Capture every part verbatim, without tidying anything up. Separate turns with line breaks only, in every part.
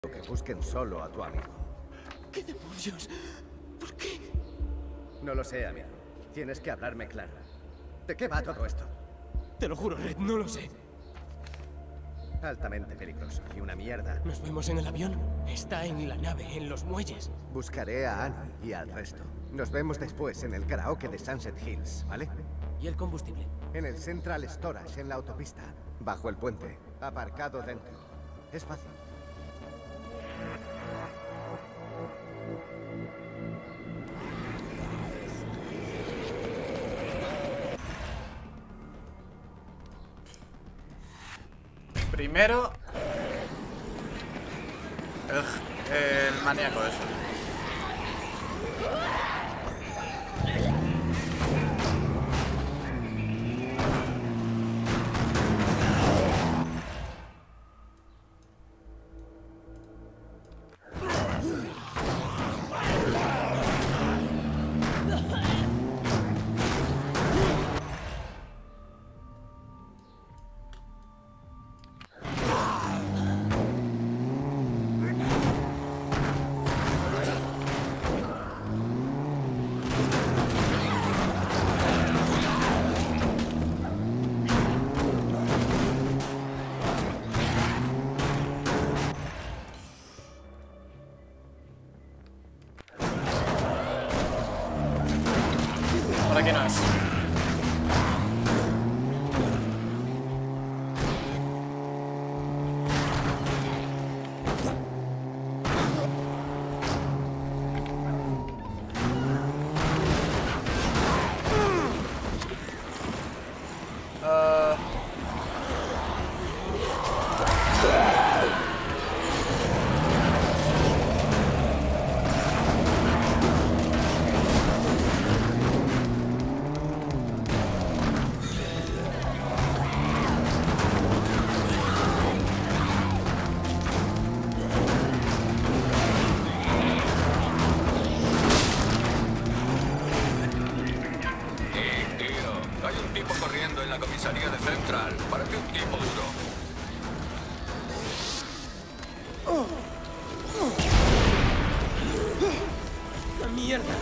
Que busquen solo a tu amigo.
¿Qué demonios? ¿Por qué?
No lo sé, amigo. Tienes que hablarme claro. ¿De qué va todo esto?
Te lo juro, Red, no lo sé.
Altamente peligroso y una mierda.
¿Nos vemos en el avión? Está en la nave, en los muelles.
Buscaré a Annie y al resto. Nos vemos después en el karaoke de Sunset Hills, ¿vale?
¿Y el combustible?
En el Central Storage, en la autopista. Bajo el puente. Aparcado dentro. Es fácil.
Primero el, el maníaco eso. Por aquí no es. Uh...
corriendo en la comisaría de Central. Parece un tipo duro.
Oh. Oh. ¡La mierda!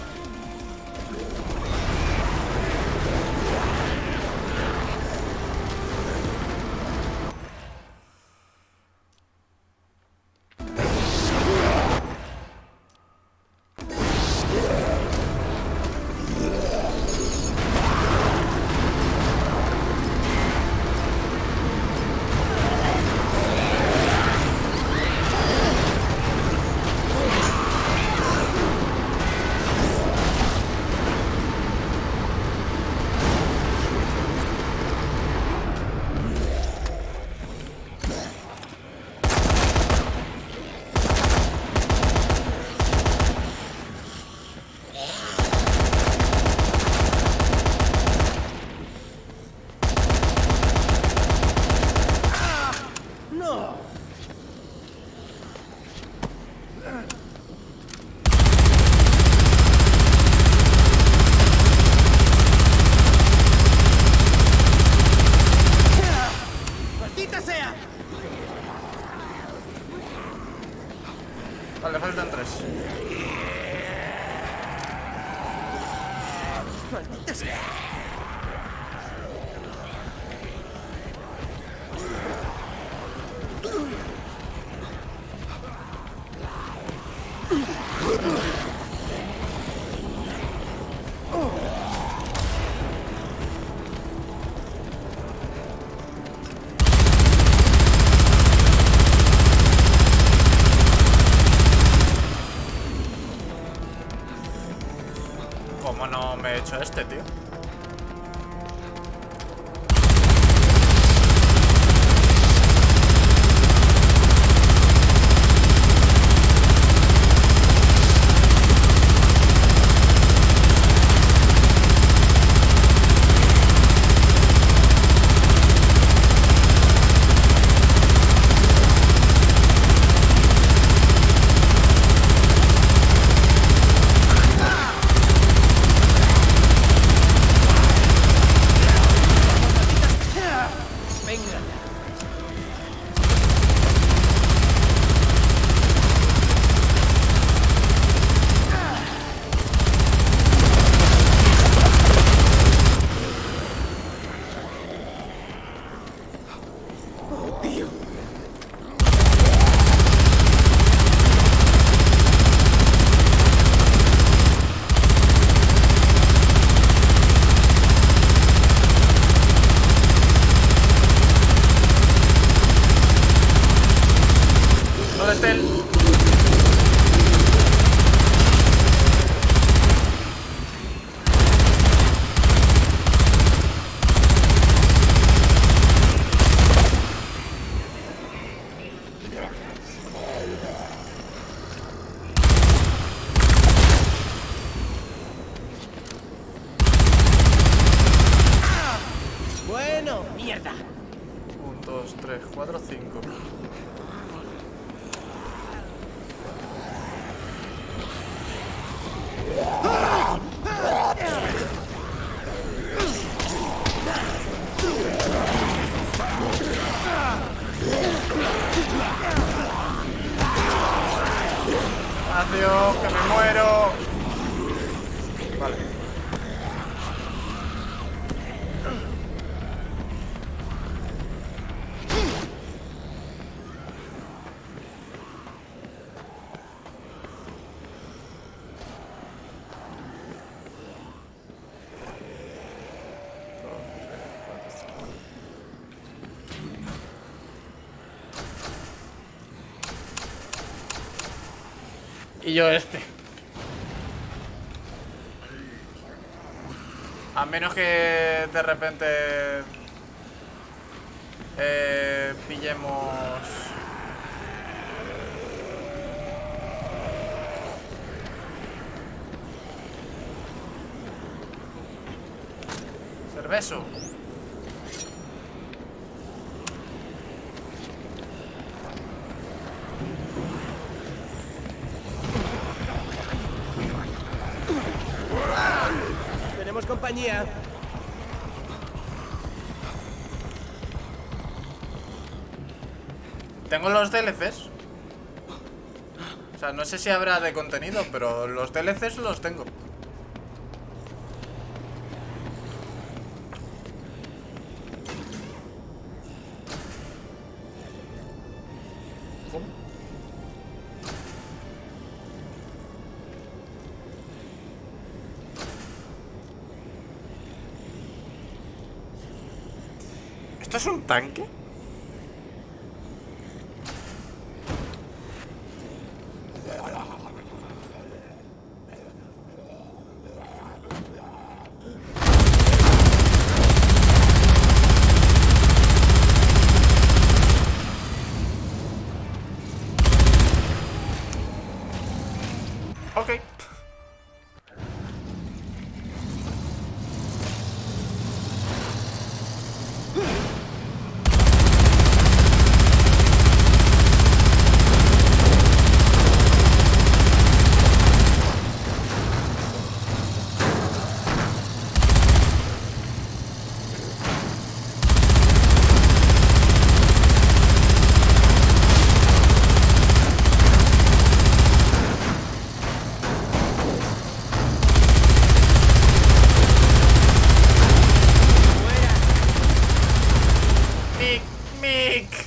Vale, faltan tres.
¡Maldita sea!
¿Cómo no me he hecho este, tío? ¿Dónde está él?
Bueno, mierda.
uno, dos, tres, cuatro, cinco. Adiós, que me muero. Vale. Y yo este. A menos que de repente eh, pillemos cervezo.
Tenemos compañía.
Tengo los D L Cs. O sea, no sé si habrá de contenido, pero los D L Cs los tengo. ¿Esto es un tanque? Ok. Mick, Mick.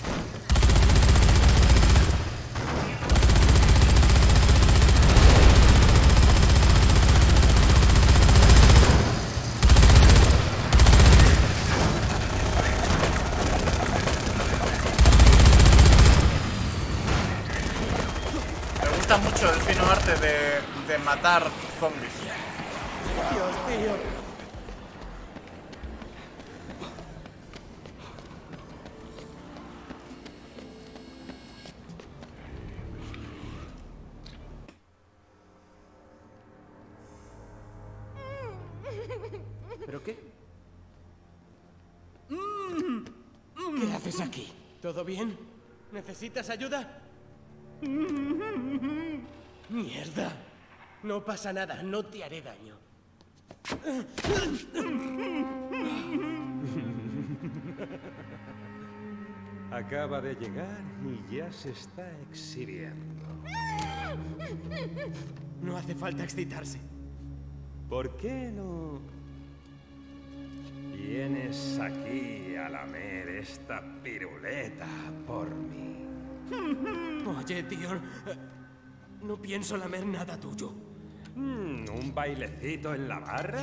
Me gusta mucho el fino arte de, de matar zombies.
Dios mío. ¿Pero qué? ¿Qué haces aquí? ¿Todo bien? ¿Necesitas ayuda? ¡Mierda! No pasa nada, no te haré daño.
Acaba de llegar y ya se está exhibiendo.
No hace falta excitarse.
¿Por qué no vienes aquí a lamer esta piruleta por mí?
Oye, tío, no pienso lamer nada tuyo.
Mm, ¿Un bailecito en la barra?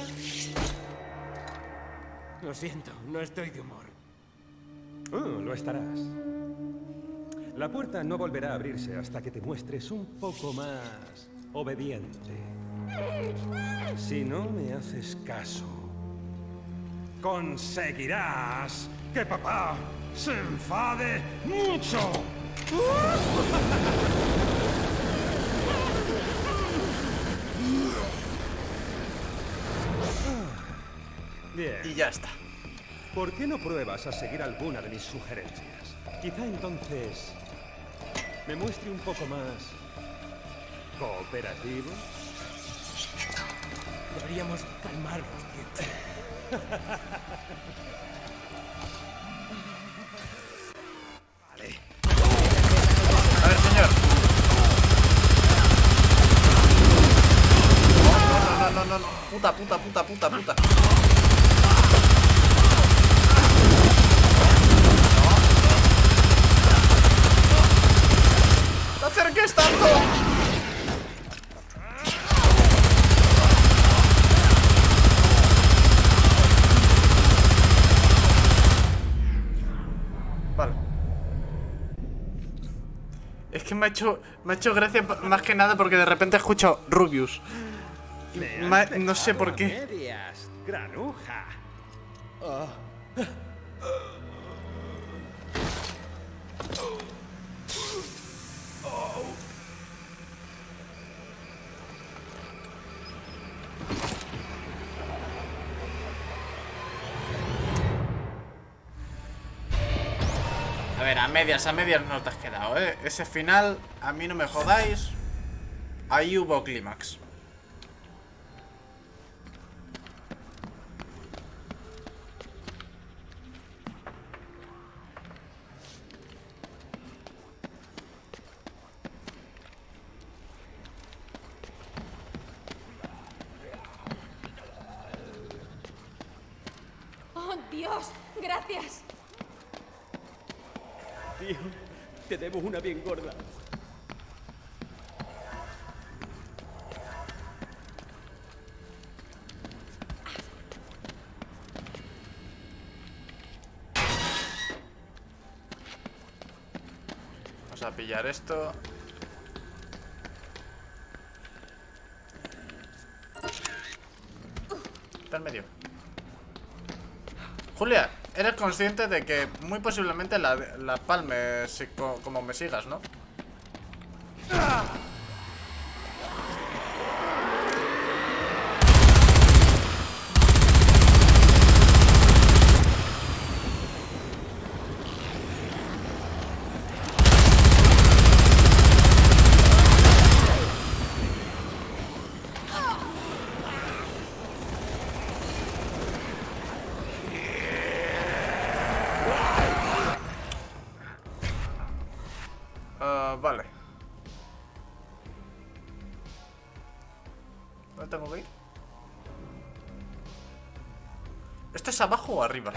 Lo siento, no estoy de humor.
Oh, lo estarás. La puerta no volverá a abrirse hasta que te muestres un poco más obediente. Si no me haces caso, conseguirás que papá se enfade mucho. Bien.
Y ya está.
¿Por qué no pruebas a seguir alguna de mis sugerencias? Quizá entonces me muestre un poco más cooperativo.
Deberíamos calmarnos, tío.
Vale.
A ver, señor. No, no, no, no, no. Puta, puta, puta, puta, puta. ¡No te acerques tanto! Vale. Es que me ha hecho, me ha hecho gracia más que nada porque de repente escucho Rubius. Ma no sé por qué.
Medias, granuja.
A ver, a medias, a medias no te has quedado, ¿eh? Ese final, a mí no me jodáis. Ahí hubo clímax.
¡Oh, Dios! ¡Gracias!
Tío, te debo una bien gorda.
Vamos a pillar esto. Está en medio. Julia, eres consciente de que muy posiblemente la, la palme si, co, como me sigas, ¿no? Uh, vale. ¿Dónde tengo que ir? ¿Esto es abajo o arriba?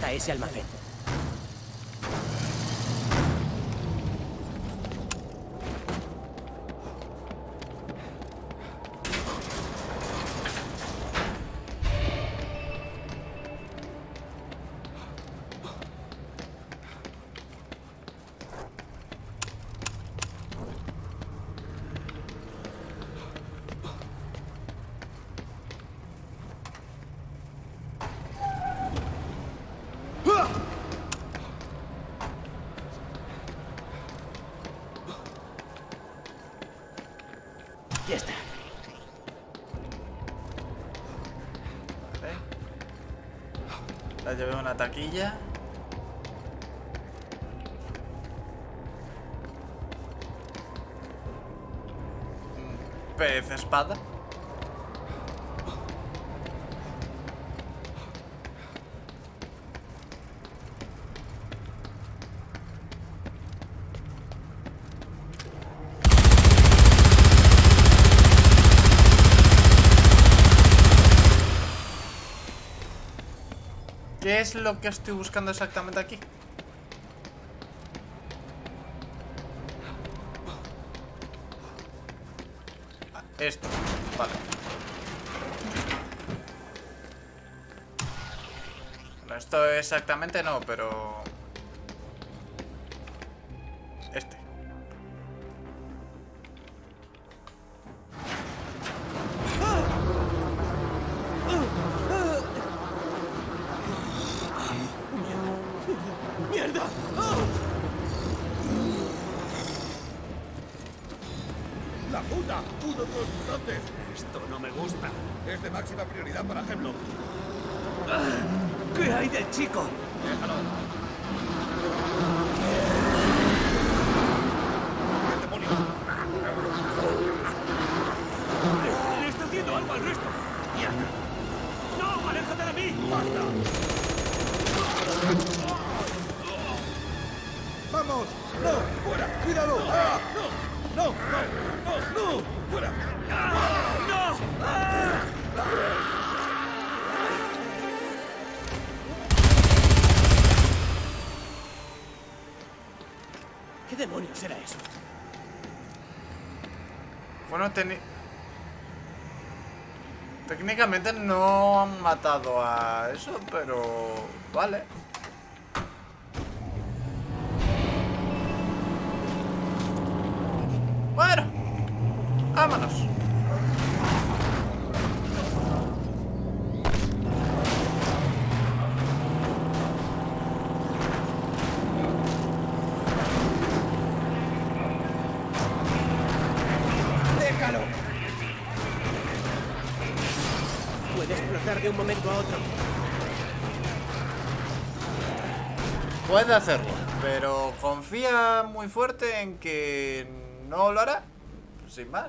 hasta ese almacén. Ya está.
Vale. La llevé a una taquilla. Un pez espada. ¿Qué es lo que estoy buscando exactamente aquí? Ah, esto, vale. Bueno, esto exactamente no, pero... Este.
¡Mierda!
¡La puta! ¡Uno de los mutantes!
Esto no me gusta.
Es de máxima prioridad para Hemlock.
¿Qué hay del chico?
¡Déjalo! ¿Qué demonios?
Le, le está haciendo algo al resto.
¡Mierda!
¡No! ¡Aléjate de mí!
¡Basta! ¡Vamos! ¡No! ¡Fuera! ¡Cuidado! ¡Ah! ¡No! ¡No! ¡No! ¡No! ¡No! ¡Fuera!
¡No! ¡Ah! ¿Qué demonios era eso?
Bueno, teni... técnicamente no han matado a eso, pero... Vale. Bueno, vámonos.
¡Déjalo!
Puede explotar de un momento a otro.
Puede hacerlo, pero confía muy fuerte en que no lo hará. Sin más.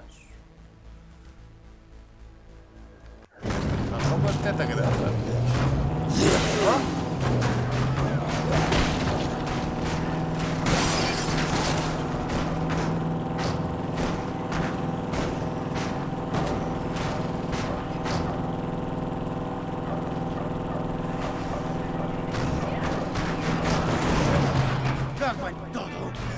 Tampoco es que te quede otra. ¿Oh?
¡Cago en todo!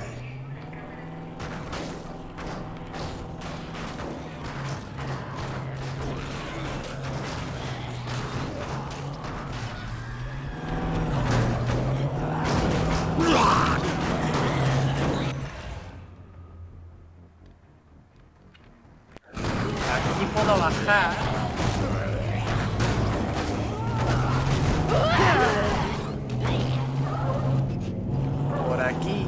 Aquí puedo bajar. Por aquí.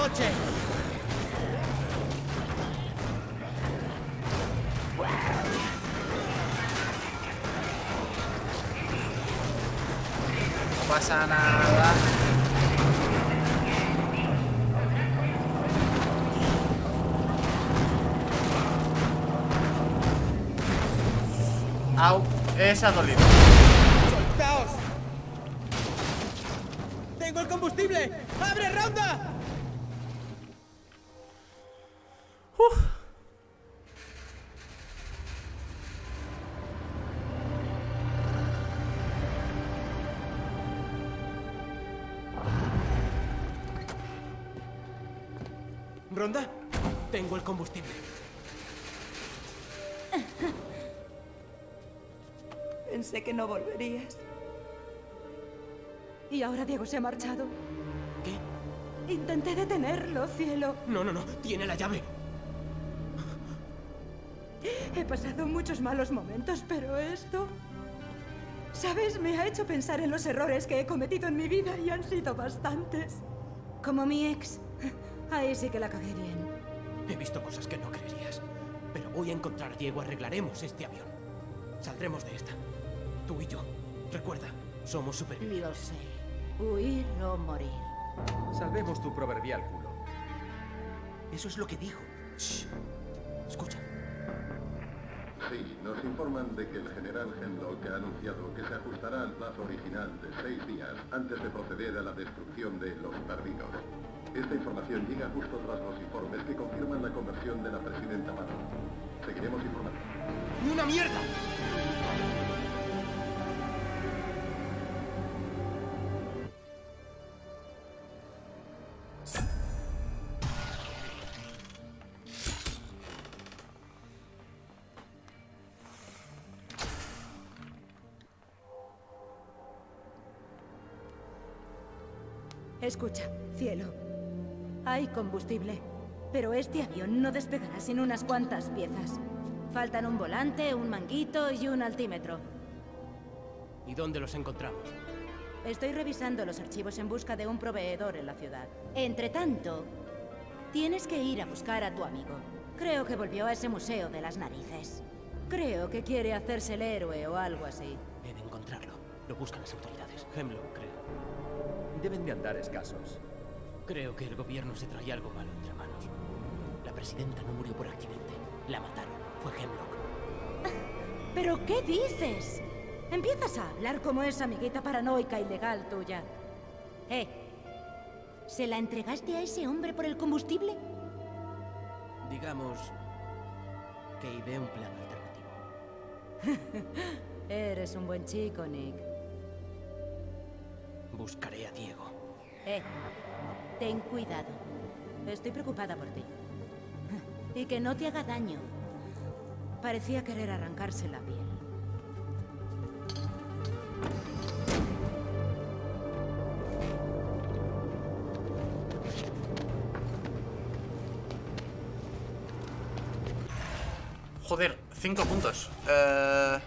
coche!
No pasa nada. Au, esa ha dolido.
¡Soltaos! ¡Tengo el combustible! ¡Abre ronda!
Uf.
¿Ronda? Tengo el combustible.
Pensé que no volverías. Y ahora Diego se ha marchado.
¿Qué?
Intenté detenerlo, cielo.
No, no, no. Tiene la llave.
He pasado muchos malos momentos, pero esto... ¿Sabes? Me ha hecho pensar en los errores que he cometido en mi vida y han sido bastantes. Como mi ex. Ahí sí que la cagué bien.
He visto cosas que no creerías. Pero voy a encontrar a Diego. Arreglaremos este avión. Saldremos de esta. Tú y yo. Recuerda, somos supervivientes.
Lo sé. Huir o morir.
Salvemos tu proverbial culo.
Eso es lo que dijo. Shh. Escucha.
Sí, nos informan de que el general Hemlock ha anunciado que se ajustará al plazo original de seis días antes de proceder a la destrucción de los perdidos. Esta información llega justo tras los informes que confirman la conversión de la presidenta Maron. Seguiremos informando.
¡Ni una mierda!
Escucha, cielo. Hay combustible, pero este avión no despegará sin unas cuantas piezas. Faltan un volante, un manguito y un altímetro.
¿Y dónde los encontramos?
Estoy revisando los archivos en busca de un proveedor en la ciudad. Entre tanto, tienes que ir a buscar a tu amigo. Creo que volvió a ese museo de las narices. Creo que quiere hacerse el héroe o algo así.
He de encontrarlo. Lo buscan las autoridades. Hemlock, creo.
Deben de andar escasos.
Creo que el gobierno se trae algo malo entre manos. La presidenta no murió por accidente. La mataron. Fue Hemlock.
¿Pero qué dices? Empiezas a hablar como esa amiguita paranoica ilegal tuya. Eh, ¿se la entregaste a ese hombre por el combustible?
Digamos que ideé un plan alternativo.
Eres un buen chico, Nick.
Buscaré a Diego.
Eh, ten cuidado. Estoy preocupada por ti. Y que no te haga daño. Parecía querer arrancarse la piel.
Joder, cinco puntos. Eh...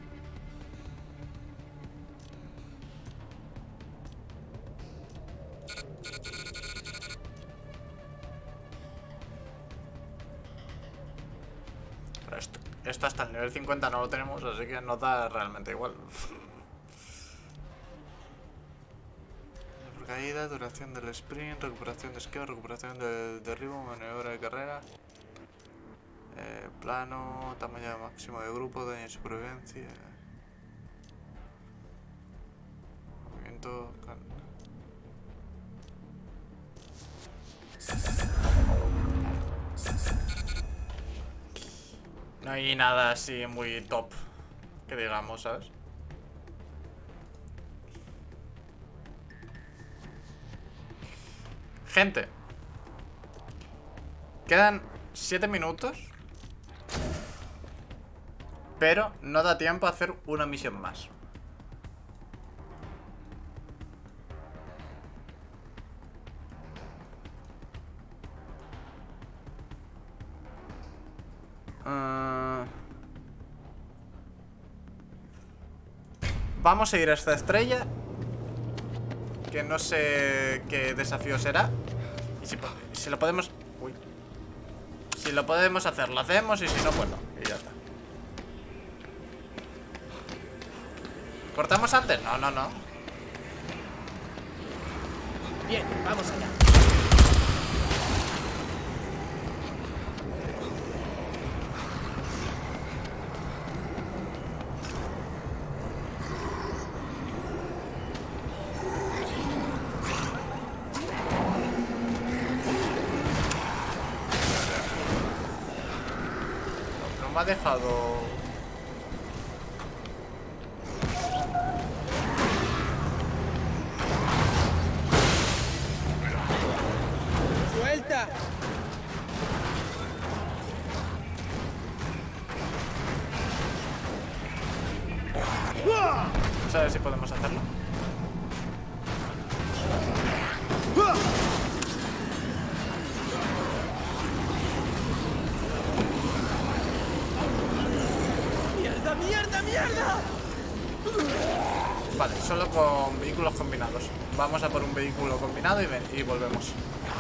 Esto, esto hasta el nivel cincuenta no lo tenemos, así que nos da realmente igual. Caída, duración del sprint, recuperación de esquiva, recuperación de derribo, maniobra de carrera. Eh, plano, tamaño máximo de grupo, daño y supervivencia. Movimiento. No hay nada así muy top que digamos, ¿sabes? Gente, quedan siete minutos, pero no da tiempo a hacer una misión más. Uh... Vamos a ir a esta estrella, que no sé qué desafío será. Si, si lo podemos... Uy. Si lo podemos hacer, lo hacemos. Y si no, pues no. Y ya está. ¿Cortamos antes? No, no, no.
Bien, vamos allá.
No me ha dejado...
¡Suelta!
No sé si podemos hacerlo.
¡Mierda, mierda, mierda!
Vale, solo con vehículos combinados. Vamos a por un vehículo combinado y, ven, y volvemos.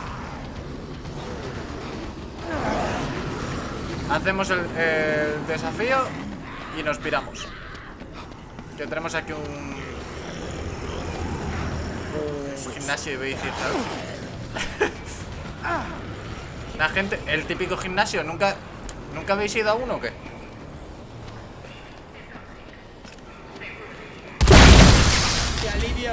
Hacemos el, el desafío y nos piramos. Que tenemos aquí un, un gimnasio y bici, ¿sabes? La gente, el típico gimnasio. ¿Nunca, ¿Nunca habéis ido a uno o qué?
¡Qué alivio!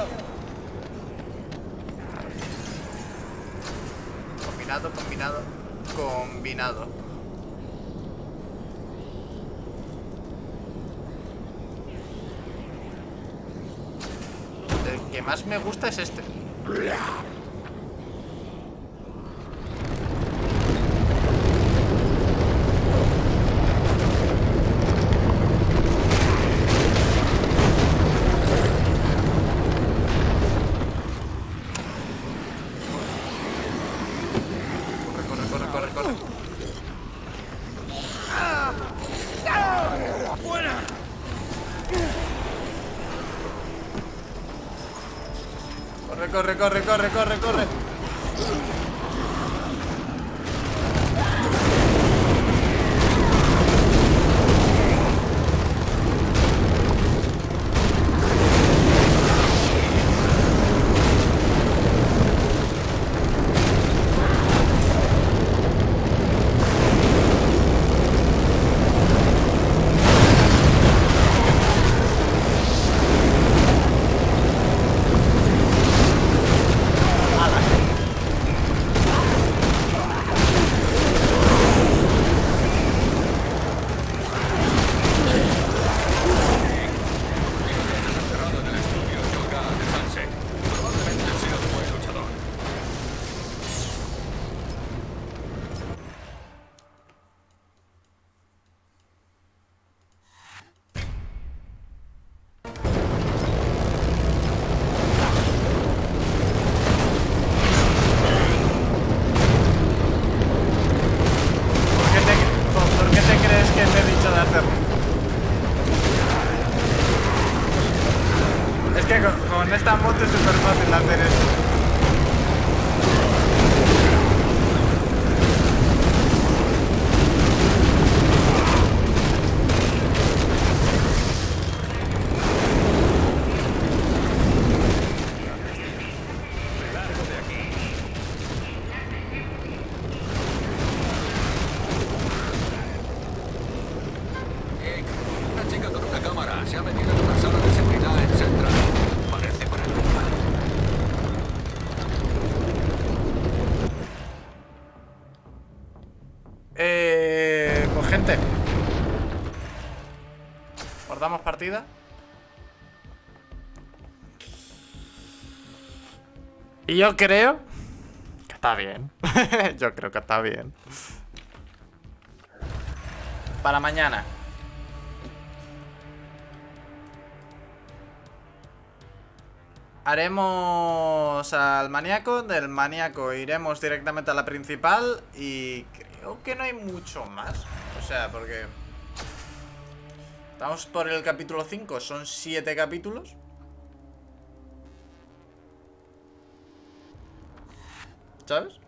Combinado, combinado, combinado. El que más me gusta es este. Corre, corre, corre, corre, corre.
¡Fuera!
Corre, corre, corre, corre, corre, corre. Es que con, con esta moto es súper fácil hacer esto.
Una chica con una cámara se ha metido en una sala de seguridad en Central. Parece para nada.
Eh, pues gente, guardamos partida. Y yo creo que está bien. Yo creo que está bien. Para mañana. Haremos al maníaco. Del maníaco iremos directamente a la principal. Y creo que no hay mucho más. O sea, porque estamos por el capítulo cinco. Son siete capítulos. ¿Sabes?